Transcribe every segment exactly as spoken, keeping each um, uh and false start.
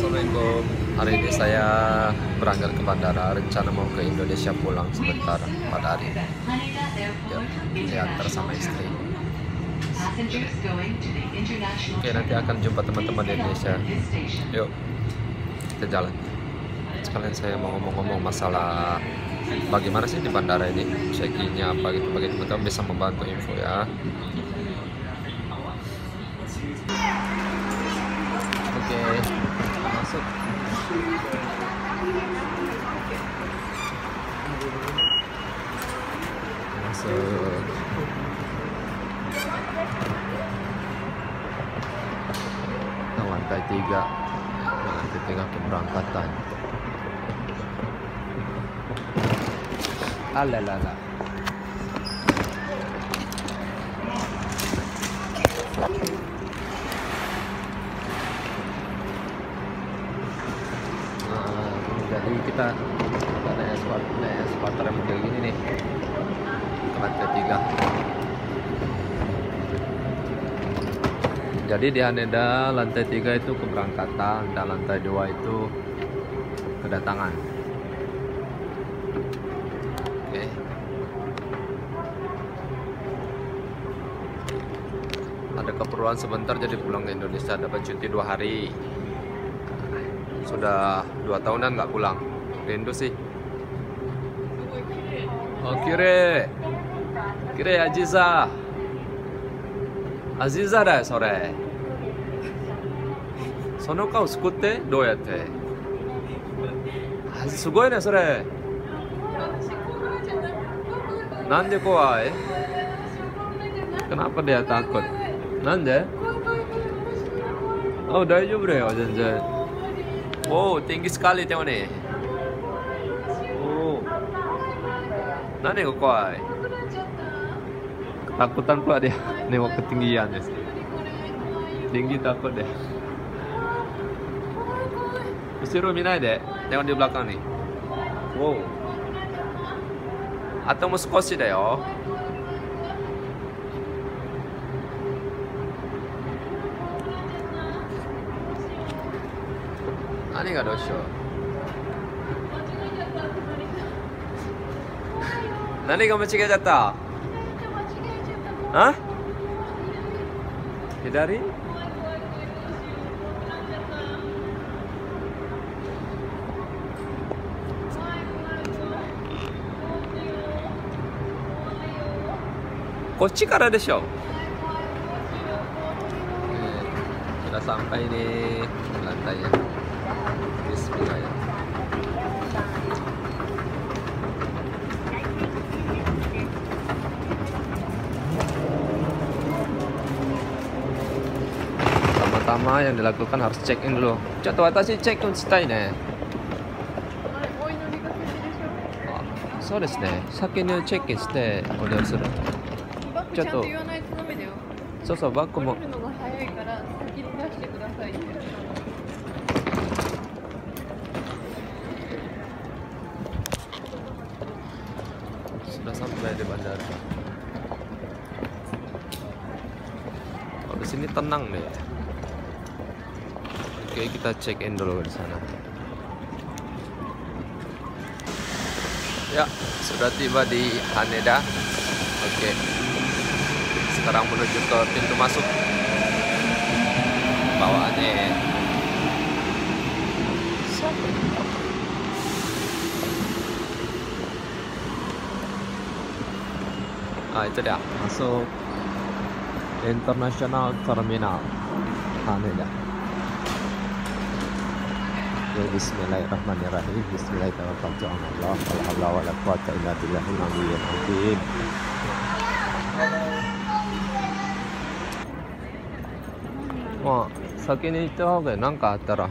Assalamualaikum. Hari ini saya berangkat ke bandara. Rencana mau ke Indonesia, pulang sebentar pada hari ini. Ya, diantar sama istri. Oke, nanti akan jumpa teman-teman di Indonesia. Yuk, kita jalan. Sekalian saya mau ngomong-ngomong masalah bagaimana sih di bandara ini, check-in-nya apa gitu, bagi teman-teman bisa membantu info ya. Oke, kita masuk. Masuk. Nah, lantai tiga, lantai tiga keberangkatan. Alalala. Jadi kita kita naik eskalator, naik eskalator yang model gini nih ke lantai tiga. Jadi di Haneda lantai tiga itu keberangkatan dan lantai dua itu kedatangan. Oke. Ada keperluan sebentar jadi pulang ke Indonesia, dapat cuti dua hari. Sudah dua tahunan nggak pulang, rindu sih. Oh, kire kire Aziza Aziza da sore. Sono kao sukutte dou yatte? Sugoi ne sore. Nande kowai? Kenapa dia takut? Nande? Oh, daijoubu da yo, zenzen. Oh, tinggi sekali tengok nih. Oh, nani kok koi? Ketakutan pula dia nengok ketinggian ya. Tinggi takut deh. Usiru minai deh, tengok di belakang nih. Wow. Atau mau skoshi deh yo. Nani ga doshou? Nani ga machigaechatta? Hah? Hidari? Kochi kara desho? Sudah sampai nih lantainya. Bismillah ya. Pertama yang dilakukan harus check in dulu. Chat watashi check in shitai ne. Ah,そうですね。先にチェックしてお願いする。ちょっと。そうそう、バッグも。Sudah sampai di bandara. Oh, di sini tenang deh. Oke, kita check in dulu di sana. Ya, sudah tiba di Haneda. Oke. Sekarang menuju ke pintu masuk. Bawaannya Ah, itu dia, masuk International Terminal Haneda. Ya, bismillahirrahmanirrahim. Bismillahirrahmanirrahim. La haula wala quwwata illa billahil aliyyil azim. Ma, 先に行った方が何かあったら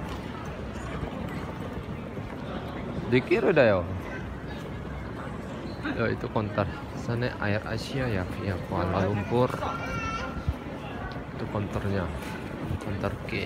できるだよ。Ya, itu konter sana Air Asia ya, via Kuala Lumpur. Itu konternya, konter K.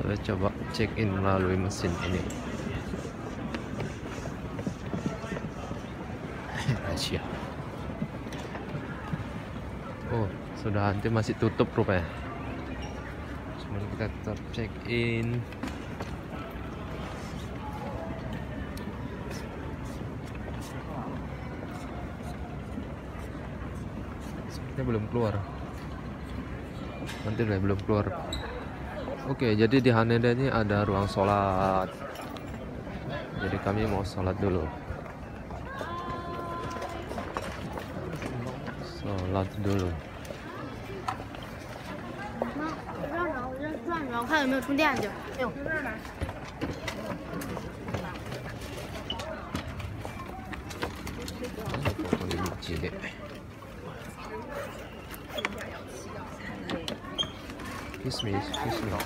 Saya coba check in melalui mesin ini. Rahasia. Oh, sudah nanti masih tutup rupanya. Cuman kita tetap check in. Sepertinya belum keluar. Nanti udah belum keluar. Oke, jadi di Haneda ini ada ruang sholat. Jadi kami mau sholat dulu. Sholat dulu. Kismis, kismis.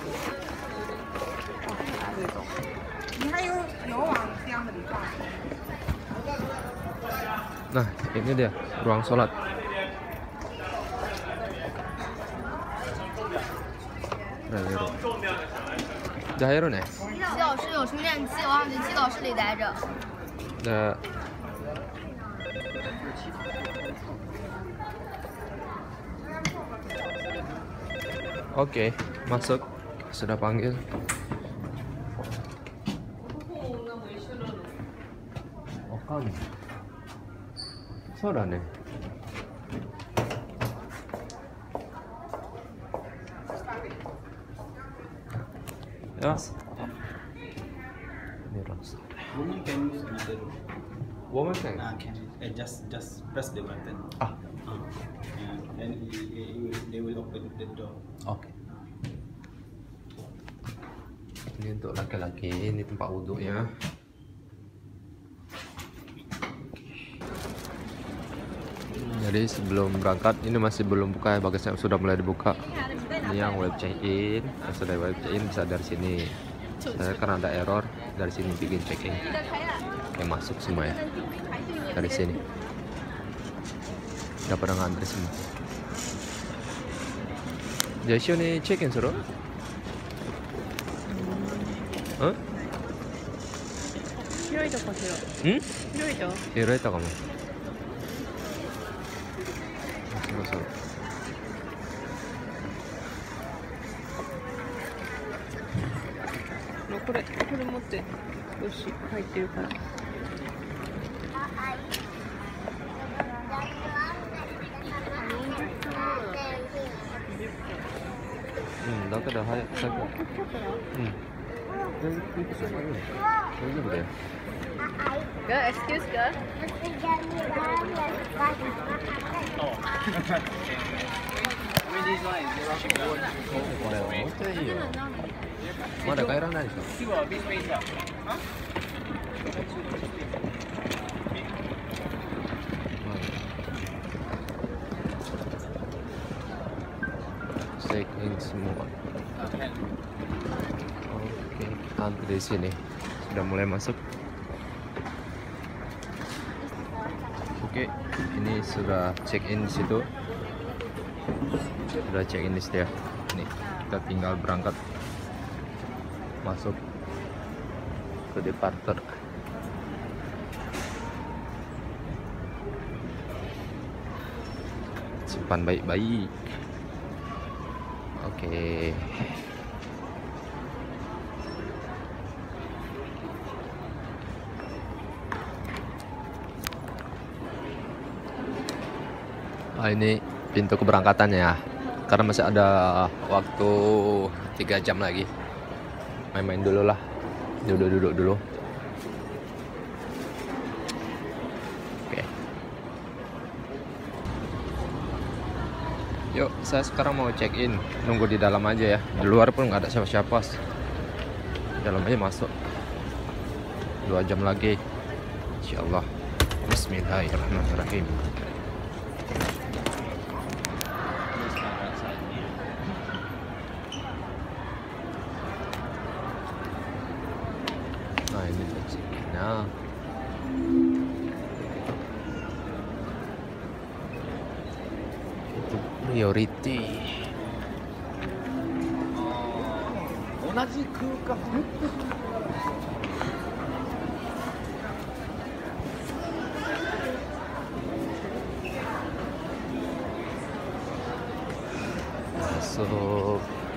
Nah, ini dia ruang sholat. Jahiro. Jahiro nih. 七老师有充电器，我想去七老师里待着。 Nah. Oke, masuk. Sudah panggil. Okan. Sudah nih. Ya. Ini rasa. Woman can use another room. Woman can. Uh, can uh, just just press the button. Ah. Uh, yeah, then it, it, it, they will open the door. Oke. Ini untuk laki-laki, ini tempat wudhu ya. Jadi sebelum berangkat, ini masih belum buka ya, bagasinya sudah mulai dibuka. Ini yang web check in, yang sudah web check in bisa dari sini. Saya karena ada error dari sini bikin check in. Oke, masuk semua ya dari sini. Udah pada ngantri semua. Jaisho nih check in suruh. Hah? 広いとこしよう。 Hmm? 広いと。 Hiroi to kamu. Suruh-suruh. もうこれこれ持ってよし入ってるから。 Hmm, dah ada hayat saya. Hmm. Ga excuse ga? Ada kairan dari situ. Check in semua. Oke, antri di sini. Sudah mulai masuk. Oke, ini sudah check in di situ. Sudah check in di situ ya. Ini kita tinggal berangkat masuk ke departure. Simpan baik-baik. Oke. Ah, ini pintu keberangkatannya ya. Karena masih ada waktu tiga jam lagi. Main-main dulu lah. Duduk-duduk dulu. Oke. Yuk, saya sekarang mau check in. Nunggu di dalam aja ya. Di luar pun nggak ada siapa-siapa. Dalam aja masuk. Dua jam lagi. Insyaallah. Bismillahirrahmanirrahim. Nah, ini check-in-nya. Itu priority. じ空間。Masuk.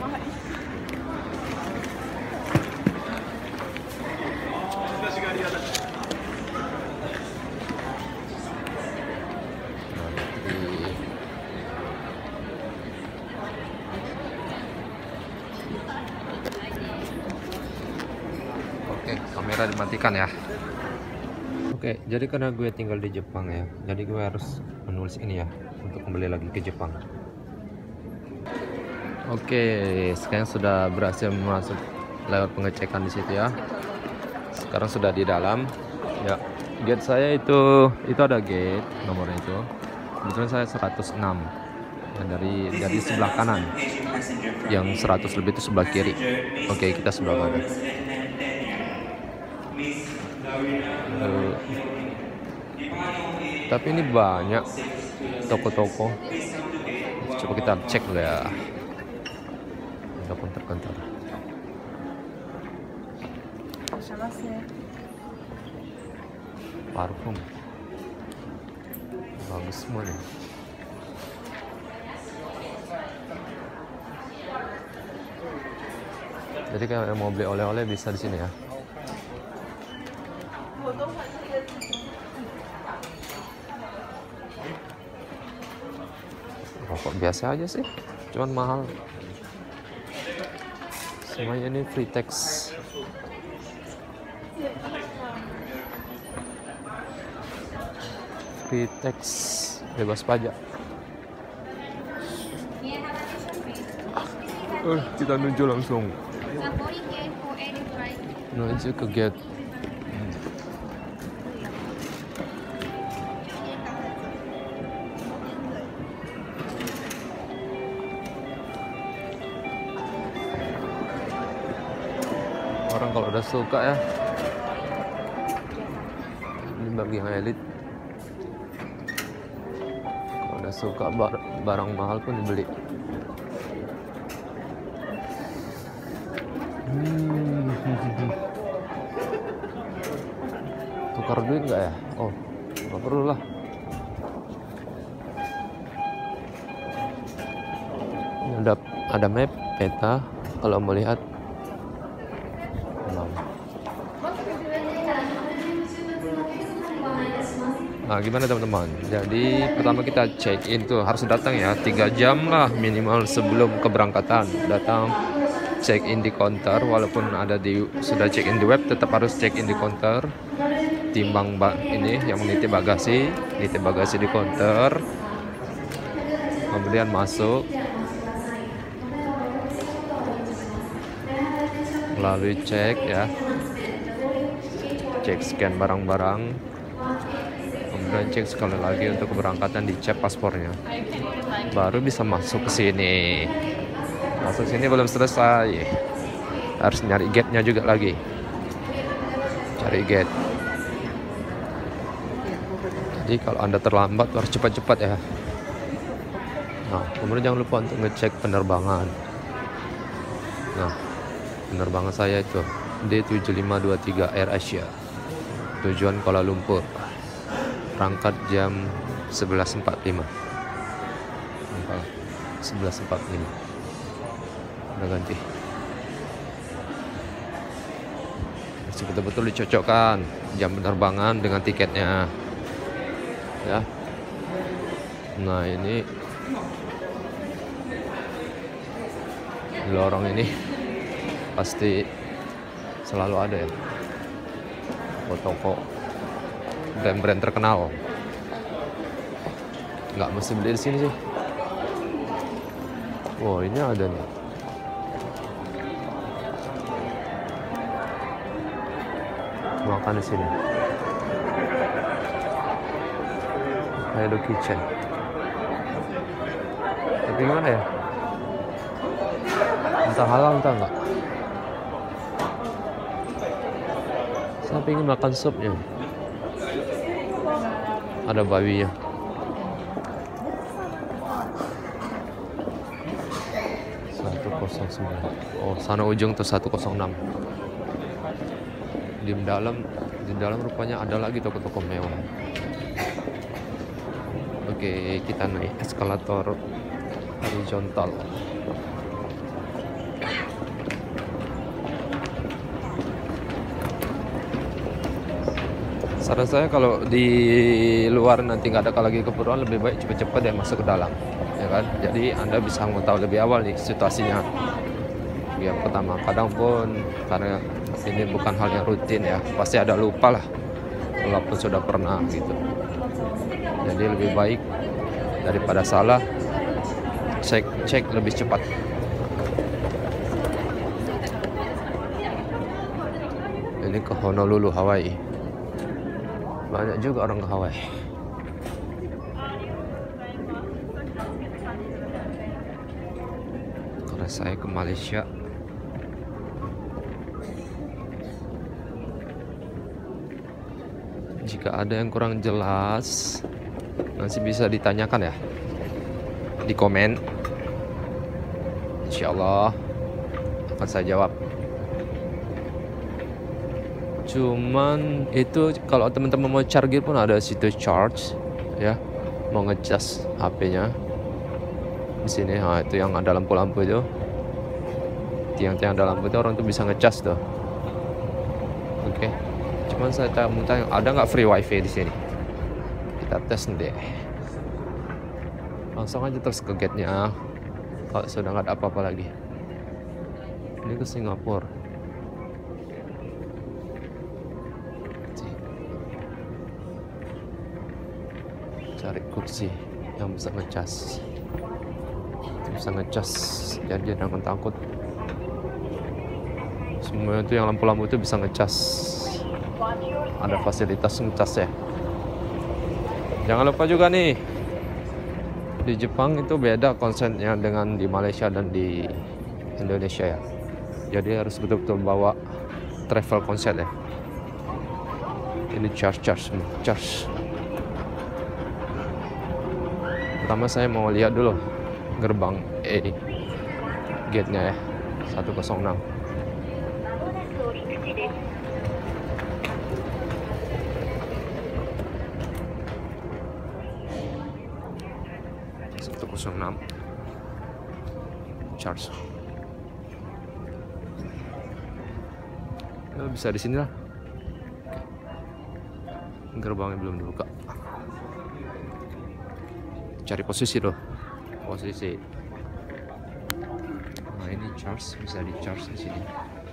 Oke, kamera dimatikan ya. Oke, jadi karena gue tinggal di Jepang ya, jadi gue harus menulis ini ya untuk kembali lagi ke Jepang. Oke, sekarang sudah berhasil masuk lewat pengecekan di situ ya. Sekarang sudah di dalam. Ya, gate saya itu itu ada gate nomornya itu. Kebetulan saya seratus enam. Ya, dari dari sebelah kanan. Yang seratus lebih itu sebelah kiri. Oke, kita sebelah kanan. Uh, tapi ini banyak toko-toko. Coba kita cek dulu ya. Ada konter-konter. Parfum bagus semua nih. Jadi kalau mau beli oleh-oleh bisa di sini ya. Rokok biasa aja sih, cuman mahal. Semuanya ini free tax. Free tax, bebas pajak. Uh, kita nuju langsung. Nuju ke gate. Orang kalau udah suka ya, ini bagi yang elit, kalau udah suka bar barang mahal pun dibeli. Hmm. Tukar duit nggak ya? Oh, nggak perlu lah. Ini ada ada map peta kalau melihat. Nah, gimana teman-teman? Jadi pertama kita check in tuh harus datang ya, tiga jam lah minimal sebelum keberangkatan. Datang check in di counter, walaupun ada di sudah check in di web, tetap harus check in di counter. Timbang ini yang meniti bagasi, meniti bagasi di counter. Kemudian masuk melalui cek ya, cek scan barang-barang. Kemudian cek sekali lagi untuk keberangkatan, dicek paspornya, baru bisa masuk ke sini. Masuk sini belum selesai, harus nyari gate-nya juga lagi, cari gate. Jadi kalau Anda terlambat harus cepat-cepat ya. Nah, kemudian jangan lupa untuk ngecek penerbangan. Nah, penerbangan saya itu D tujuh lima dua tiga Air Asia, tujuan Kuala Lumpur. Berangkat jam sebelas empat puluh lima. sebelas empat puluh lima. Udah ganti. Harus betul-betul dicocokkan jam penerbangan dengan tiketnya. Ya. Nah, ini di lorong ini pasti selalu ada ya toko-toko brand-brand terkenal. Nggak mesti beli di sini sih. Wow, ini ada nih. Makan di sini. Hello Kitchen. Tapi gimana ya? Entah halal entah enggak. Saya pengen makan supnya. Ada babinya. Satu nol sembilan. Oh, sana ujung tuh seratus enam. Di dalam di dalam rupanya ada lagi toko-toko mewah. Oke, kita naik eskalator horizontal. Saran saya kalau di luar nanti nggak ada lagi keperluan, lebih baik cepet-cepet ya masuk ke dalam, ya kan? Jadi Anda bisa mengetahui lebih awal nih situasinya. Yang pertama, kadang pun karena ini bukan hal yang rutin ya, pasti ada lupa lah, walaupun sudah pernah gitu. Jadi lebih baik daripada salah, cek cek lebih cepat. Ini ke Honolulu, Hawaii. Banyak juga orang ke Hawaii. Karena saya ke Malaysia. Jika ada yang kurang jelas, masih bisa ditanyakan ya di komen. Insya Allah akan saya jawab. Cuman itu kalau teman-teman mau charge pun ada situ charge ya, mau ngecas H P-nya di sini. Nah, itu yang ada lampu-lampu itu, tiang-tiang ada lampu itu orang tuh bisa ngecas tuh. Oke, cuman saya mau tanya, ada nggak free wifi di sini? Kita tes nanti. Langsung aja terus ke gate-nya kalau sudah nggak ada apa-apa lagi. Ini ke Singapura. Cari kursi yang bisa ngecas, bisa ngecas, jadi jangan takut. Semua itu yang lampu-lampu itu bisa ngecas, ada fasilitas ngecas ya. Jangan lupa juga nih, di Jepang itu beda konsepnya dengan di Malaysia dan di Indonesia ya. Jadi harus betul-betul bawa travel konsep ya. Ini charge charge semua, charge. Pertama saya mau lihat dulu gerbang E, gate-nya ya, seratus enam. seratus enam charge. Ya, bisa di sini lah. Gerbangnya belum dibuka. Cari posisi loh, posisi. Nah ini charge, bisa di charge di sini.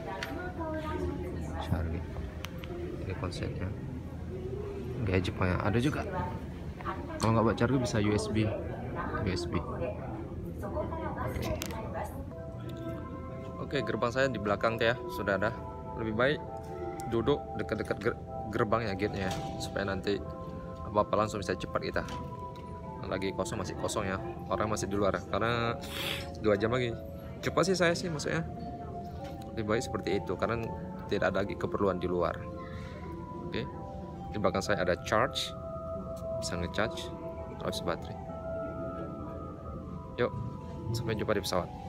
Cari. Ini konsepnya. Gaya Jepang ya, ada juga. Kalau nggak buat charge bisa U S B, U S B. Oke. Oke, gerbang saya di belakang tuh ya, sudah ada. Lebih baik duduk dekat-dekat ger gerbangnya, gate-nya, supaya nanti apa-apa langsung bisa cepat kita. Lagi kosong, masih kosong ya, orang masih di luar karena dua jam lagi. Cepat sih saya sih maksudnya, lebih baik seperti itu karena tidak ada lagi keperluan di luar. Oke, di belakang saya ada charge, bisa ngecharge, habis baterai. Yuk, sampai jumpa di pesawat.